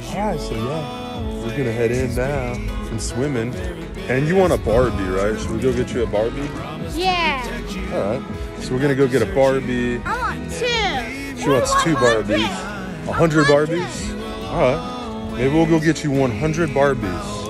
Alright, so yeah, we're gonna head in now from swimming. And you want a Barbie, right? Should we go get you a Barbie? Yeah. Alright. So we're gonna go get a Barbie. I want 2. She wants 2 Barbies. 100 Barbies? Alright. Maybe we'll go get you 100 Barbies.